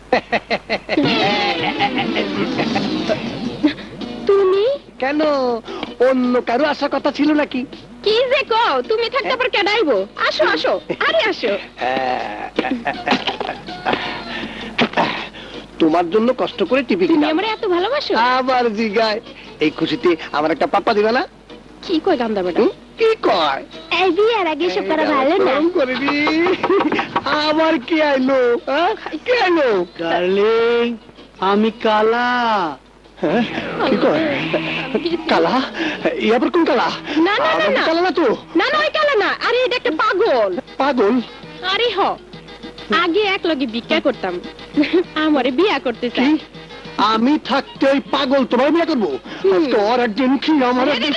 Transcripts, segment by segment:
তুমি কেন, অন্য কারো আসার কথা ছিল নাকি? কি যে কও, তুমি থাকতে আবার কেডাইবো? আসো আসো, আরে আসো। তোমার জন্য কষ্ট করে টিভি তুমি কিনা আমারে এত ভালোবাসো? আবার জিগায়। এই খুশিতে আমার একটা পাপ্পা দিবা না? কি কই গান্দা বেটা? কি কয়? এই বিয়ার আগে এসব করা ভালো না। করিনি। আবার কি আইলো? কি আইলো? ডার্লিং, আমি কালা। হ্যাঁ, কি কয়? কালা? এই আবার কোন কালা? না না না আমার না কালা না তো। না না, ওই কালা না, আরে এটা একটা পাগল। পাগল? আরে হ, আগে এক লগে ভিক্ষা করতাম, আমারে বিয়া করতে চাই। আমি থাকতে ওই পাগল তোমার বিয়ে করবো? তোর একদিন কি আমার একদিন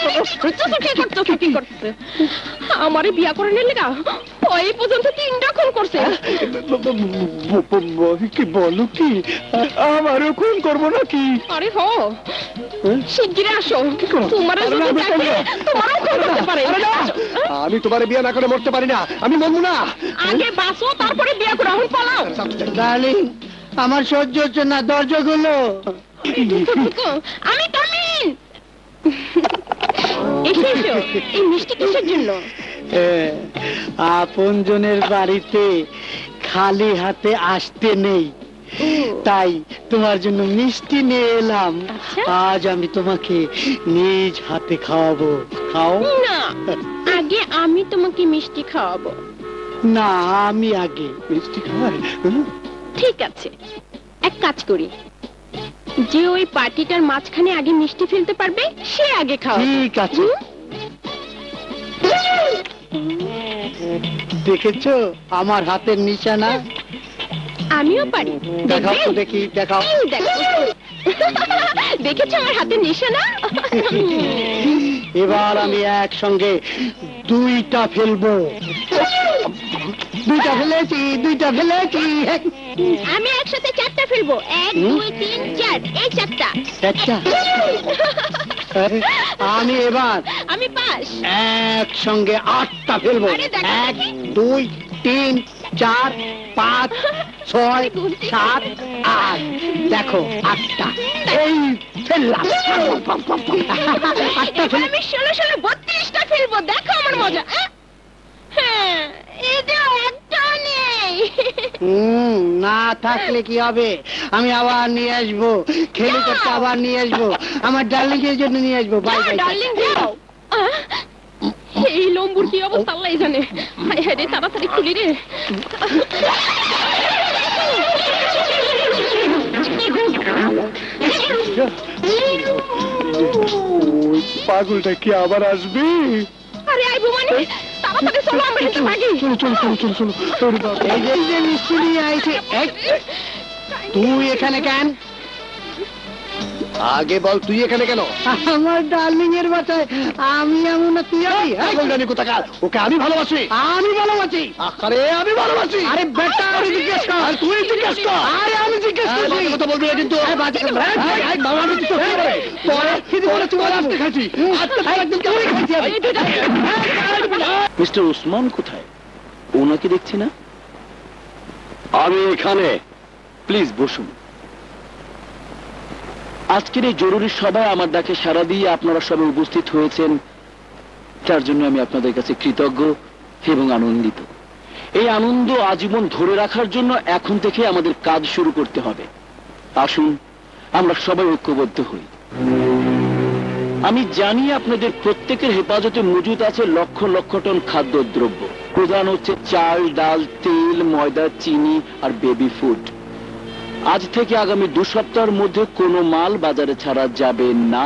আমারে বিয়া করে নিলে গা, ওই পর্যন্ত 3টা খুন করছে। কি বলো কি? আমারও খুন করবো নাকি? আরে হ, শিগগিরই আসো, তোমারও যদি দেখে তোমারও খুন করতে পারে। আমি তোমার বিয়ে না করে মরতে পারি না, আমি মরবো না। আগে বাঁচো, তারপরে বিয়া করো, এখন পালাও। ডার্লিং, আমার সহ্য হচ্ছে না, দরজা খুলো। আমি টামিন। এসে এসো, এই মিষ্টি কিসের জন্য? আপনজনের বাড়িতে খালি হাতে আসতে নেই, তাই তোমার জন্য মিষ্টি নিয়ে এলাম। আজ আমি তোমাকে নিজ হাতে খাওয়াবো, খাও। না, আগে আমি তোমাকে মিষ্টি খাওয়াবো। না, আমি আগে। মিষ্টি খাওয়াই? ঠিক আছে, এক কাজ করি, যে ওই পার্টিটার মাঝখানে আগে মিষ্টি ফেলতে পারবে সে আগে খাওয়াবো। ঠিক আছে। দেখেছো আমার হাতের নিশানা? আমিও পারি। দেখাও তো দেখি, দেখাও। এই দেখো। দেখেছো আমার হাতের নিশানা? এবার আমি একসঙ্গে 2টা ফেলবো। 2টা ফেলেছি, 2টা ফেলেছি। আমি একসাথে 4টা ফেলবো। 1 2 3 4, এই 4টা। একটা। আমি এবার আমি পাস। একসঙ্গে 8টা ফেলবো। আরে দেখো, 1 2 3 4 5 6 7 8। দেখো 8টা। এই ফেললাম। 8টা এবার আমি 16 32টা ফেলবো, দেখো আমার মজা। হ্যাঁ, এটা একটা নেই। না থাকলে কি হবে? আমি আবার নিয়ে আসবো, খেলি করতে আবার নিয়ে আসবো, আমার ডার্লিং এর জন্য নিয়ে আসবো। Bye bye. ডার্লিং যাও। এই লম্বুর কি অবস্থা আল্লাহই জানে। হায় হায় রে, তাড়াতাড়ি খুলি রে। ওই পাগলটা কি আবার আসবে? আরে আইবো মানে, তাড়াতাড়ি চলো, আমরা হেঁটে ভাগি। চলো চলো চলো চলো চলো। এই যে মিষ্টি নিয়ে আইছে। তুই এখানে কেন? আগে বল, তুই এখানে কেন? আমার ডার্লিং এর বাসায় আমি এমন না, তুই আই। পাগল জানি কোথাকার, ওকে আমি ভালোবাসি। আমি ভালোবাসি। আরে আমি ভালোবাসি। আরে বেটা, আমি জিজ্ঞেস কর। আর তুই জিজ্ঞেস কর। আরে আমি জিজ্ঞেস আরে করছি। বাজে কথা বলবি না কিন্তু। বাজে কথা। বাবা, আমি তো কি করে? তোরে তুই আসতে খাইছি। আজকে একদম কেমন খাইছি আমি। মিস্টার ওসমান কোথায়? ওনাকে দেখছি না। আমি এখানে, প্লিজ বসুন। আজকের এই জরুরি সভায় আমার ডাকে সাড়া দিয়ে আপনারা সবাই উপস্থিত হয়েছেন, তার জন্য আমি আপনাদের কাছে কৃতজ্ঞ এবং আনন্দিত। এই আনন্দ আজীবন ধরে রাখার জন্য এখন থেকে আমাদের কাজ শুরু করতে হবে। আসুন আমরা সবাই ঐক্যবদ্ধ হই। আমি জানি আপনাদের প্রত্যেকের হেফাজতে মজুদ আছে লক্ষ লক্ষ টন খাদ্যদ্রব্য। প্রধান হচ্ছে চাল, ডাল, তেল, ময়দা, চিনি আর বেবি ফুড। আজ থেকে আগামী 2 সপ্তাহের মধ্যে কোনো মাল বাজারে ছাড়া যাবে না।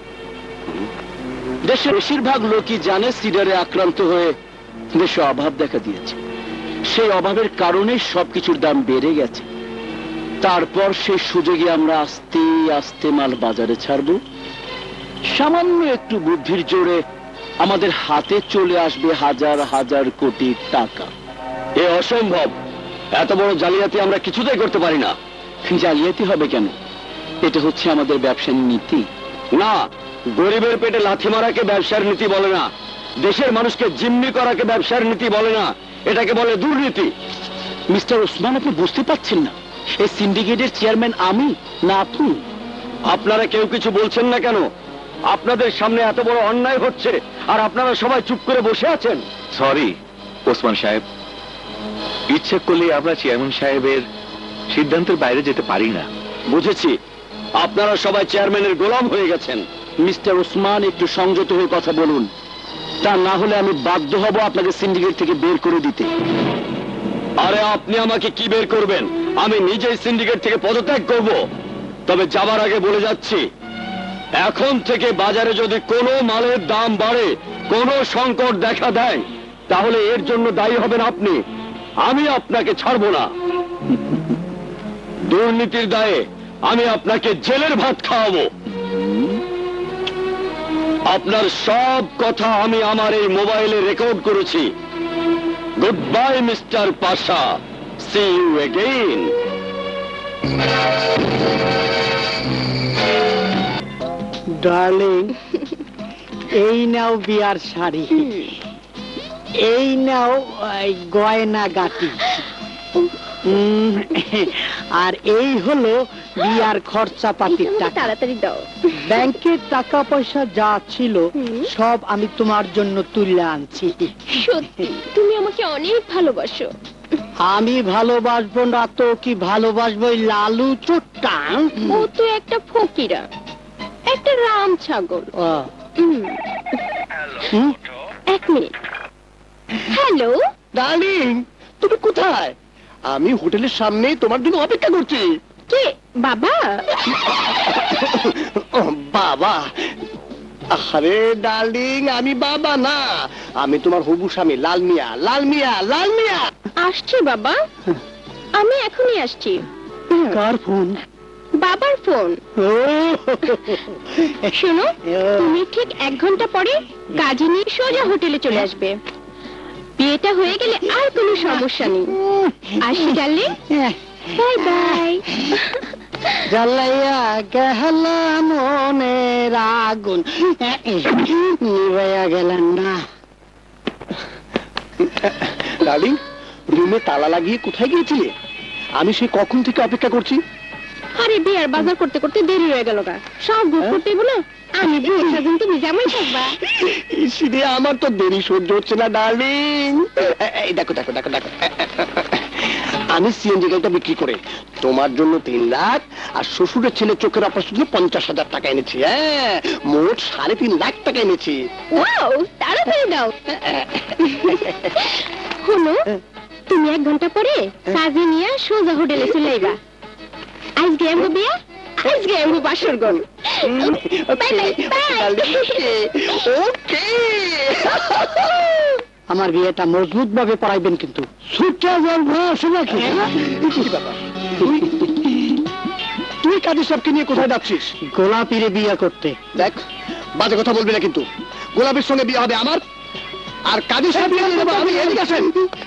দেশের বেশিরভাগ লোকই জানে সিডারে আক্রান্ত হয়ে দেশে অভাব দেখা দিয়েছে। সেই অভাবের কারণে সবকিছুর দাম বেড়ে গেছে। তারপর সেই সুযোগে আমরা আস্তে আস্তে মাল বাজারে ছাড়ব। সামান্য একটু বুদ্ধির জোরে আমাদের হাতে চলে আসবে হাজার হাজার কোটি টাকা। এ অসম্ভব। এত বড় জালিয়াতি আমরা কিছুতেই করতে পারি না। জালিয়াতি হবে কেন? এটা হচ্ছে আমাদের ব্যবসার নীতি। না, গরিবের পেটে লাথি মারাকে ব্যবসার নীতি বলে না। দেশের মানুষকে জিম্মি করাকে ব্যবসার নীতি বলে না, এটাকে বলে দুর্নীতি। মিস্টার ওসমান, আপনি বুঝতে পারছেন না এই সিন্ডিকেটের চেয়ারম্যান আমি না আপনি? আপনারা কেউ কিছু বলছেন না কেন? আপনাদের সামনে এত বড় অন্যায় হচ্ছে আর আপনারা সবাই চুপ করে বসে আছেন। সরি ওসমান সাহেব, ইচ্ছে করলে আমরা চেয়ারম্যান সাহেবের সিদ্ধান্তের বাইরে যেতে পারি না। বুঝেছি, আপনারা সবাই চেয়ারম্যানের গোলাম হয়ে গেছেন। মিস্টার ওসমান, একটু সংযত হয়ে কথা বলুন, তা না হলে আমি বাধ্য হব আপনাকে সিন্ডিকেট থেকে বের করে দিতে। আরে আপনি আমাকে কি বের করবেন? আমি নিজেই সিন্ডিকেট থেকে পদত্যাগ করব। তবে যাবার আগে বলে যাচ্ছি, এখন থেকে বাজারে যদি কোনো মালের দাম বাড়ে, কোনো সংকট দেখা দেয়, তাহলে এর জন্য দায়ী হবেন আপনি। আমি আপনাকে ছাড়বো না। দুর্নীতির দায়ে আমি আপনাকে জেলের ভাত খাওয়াবো। আপনার সব কথা আমি আমার এই মোবাইলে রেকর্ড করেছি। Goodbye mister Pasha, see you again. Darling, এই নাও বিয়ার শাড়ি, এই নাও গয়না গাটি, আর এই হলো বিয়ার খরচাপাতির টাকা। তাড়াতাড়ি দাও। ব্যাংকের টাকা পয়সা যা ছিল সব আমি তোমার জন্য তুলে আনছি। সত্যি তুমি আমাকে অনেক ভালোবাসো। আমি ভালোবাসবো না তো কি ভালোবাসবো ওই লালু চোট্টা? ও তো একটা ফকিরা, একটা রাম ছাগল। এক মিনিট। হ্যালো ডার্লিং, তুমি কোথায়? আমি হোটেলের সামনে তোমার জন্য অপেক্ষা করছি। কে? বাবা? বাবা? আরে ডার্লিং, আমি বাবা না, আমি তোমার হবু স্বামী লাল মিয়া। লাল মিয়া, লাল মিয়া। আসছি বাবা, আমি এখনই আসছি। কার ফোন? বাবার ফোন। শোনো, তুমি ঠিক 1 ঘন্টা পরে কাজে নিয়ে সোজা হোটেলে চলে আসবে। বিয়েটা হয়ে গেলে আর কোনো সমস্যা নেই। আসি ডার্লিং, বাই বাই। জ্বালাইয়া গেলা মনের আগুন নিভাইয়া গেলেন না। ডার্লিং, রুমে তালা লাগিয়ে কোথায় গিয়েছিলে? আমি সে কখন থেকে অপেক্ষা করছি। আরে বিয়ার বাজার করতে করতে দেরি হয়ে গেল গা, সব বুক করতে বলো। আমি বিয়ে সাজন, তুমি জামাই থাকবা। ইসিরে, আমার তো দেরি সহ্য হচ্ছে না ডার্লিং। এই দেখো দেখো দেখো দেখো, আমি সিএনজি গাড়িটা বিক্রি করে তোমার জন্য 3 লাখ আর শ্বশুরের ছেলে চোখের অপারেশনের জন্য 50,000 টাকা এনেছি। হ্যাঁ, মোট 3.5 লাখ টাকা এনেছি। ওয়াও, তাড়াতাড়ি দাও। শোনো, তুমি 1 ঘন্টা পরে কাজে নিয়ে সোজা হোটেলে চলে আইবা। আজকে আমগো বিয়া, আজকে আমগো বাসর ঘর। Bye bye bye. ওকে। আমার বিয়েটা মজবুত ভাবে পড়াইবেন কিন্তু। ছুটটা বলবো শোনাকি? কি ব্যাপার? তুই কাজী সাহেবকে নিয়ে কোথায় যাচ্ছিস? গোলাপিরে বিয়ে করতে। দেখ, বাজে কথা বলবি না কিন্তু। গোলাপের সঙ্গে বিয়ে হবে আমার, আর কাজী সাহেব বিয়ে দেবো আমি। এদিকে আসেন।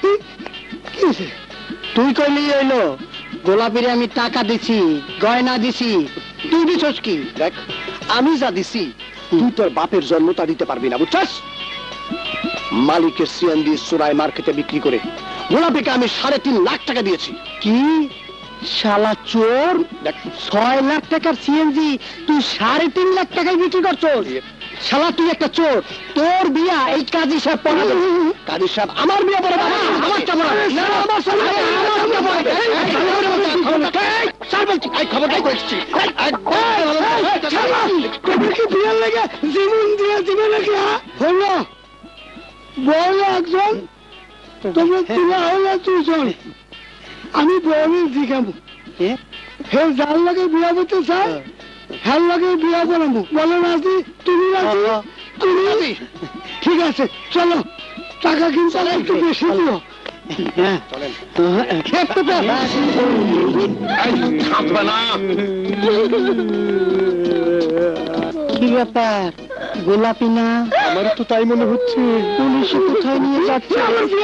তুই কইলি হইলো, গোলাপিরে আমি টাকা দিছি, গয়না দিছি, তুই দিছস কি? দেখ, আমি যা দিছি তুই তোর বাপের জন্ম তা দিতে পারবি না, বুঝছস? মালিকের সিএনজি সুরাই মার্কেটে বিক্রি করে গোলাপিকে আমি 3.5 লাখ টাকা দিয়েছি। কি শালা চোর! দেখ, 6 লাখ টাকার সিএনজি তুই 3.5 লাখ টাকায় বিক্রি করছস? শালা তুই একটা চোর। তোর বিয়া এই কাজী সাহেব পড়াবে। কাজী সাহেব আমার বিয়ে পড়াবে? আমারটা পড়াবে। না, আমার সামনে আমারটা পড়াবে। স্যার বলছি, এই খবরটাই করেছি। তুমি কি বিয়ের লেগে জীবন দিয়ে দিবে নাকি? হলো বড় একজন, তুমি তুলা হলো দুজন। আমি বড় দিঘাবো, হে যার লাগে বিয়া করতে চাই হ্যার লাগে বিয়া করাবো। বলো রাজি? তুমি রাজি? তুমি রাজি? ঠিক আছে, চলো। টাকা কিন্তু একটু বেশি দিও। কি ব্যাপার? গোলাপি না? আমার তো তাই মনে হচ্ছে। পুলিশে কোথায় নিয়ে যাচ্ছে?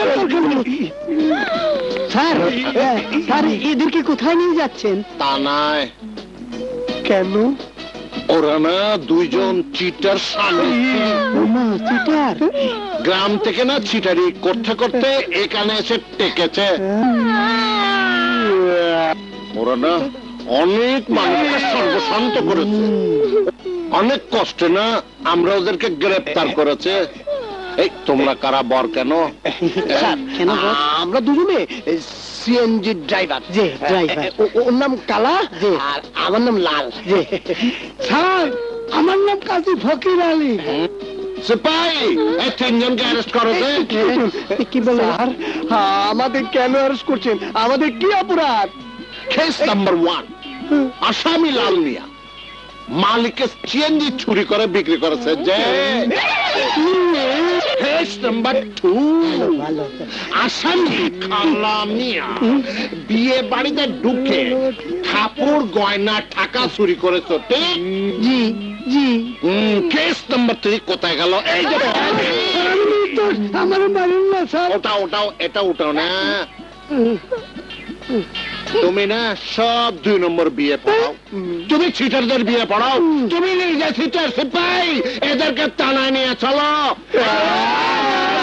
স্যার, স্যার এদেরকে কোথায় নিয়ে যাচ্ছেন? তা নয়, কেন? ওরা না 2জন চিটার স্বামী। ওমা, চিটার! গ্রাম থেকে না চিটারি করতে করতে এখানে এসে টেকেছে। ওরা ওরা না অনেক মানুষকে সর্বশান্ত করেছে, অনেক কষ্টে না আমরা ওদেরকে গ্রেপ্তার করেছে। এই তোমরা কারা বর কেন? কেন বল? আমরা দুজনে সিএনজি ড্রাইভার। জি, ড্রাইভার। ওর নাম কালা আর আমার নাম লাল। স্যার, আমার নাম কাজী ফকির আলী। সিপাহি, এই তিনজনকে অ্যারেস্ট করো। কি বলে? স্যার, আমাদের কেন অ্যারেস্ট করছেন? আমাদের কি অপরাধ? কেস নাম্বার 1, আসামি লাল মিয়া মালিককে সিএনজি চুরি করে বিক্রি করেছে। যে কেস নাম্বার 2, ভালো। আসামি খালা মিয়া বিয়ে বাড়িতে ঢুকে কাপড় গয়না টাকা চুরি করেছে। ঠিক? জি জি। কেস নাম্বার 3 কোথায় গেল? এই যে আমার বাড়ির না স্যার। এটা উঠাও না। তুমি না সব 2 নম্বর বিয়ে পড়াও, তুমি চিটারদের বিয়ে পড়াও, তুমি নিজে চিটার। সিপাই, এদেরকে থানায় নিয়ে চলো।